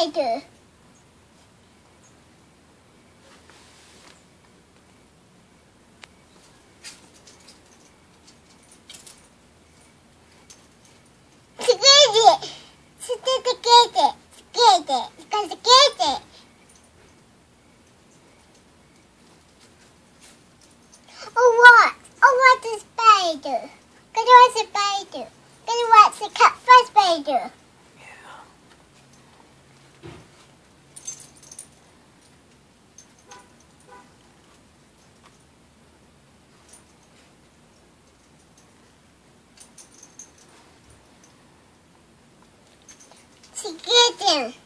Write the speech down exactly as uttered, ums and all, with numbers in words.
spider. Scared it. Scared it. Scared it. Because scared it. Oh what? Oh what's a spider? Because what's a spider? Because what's a cat for spider? Scared him.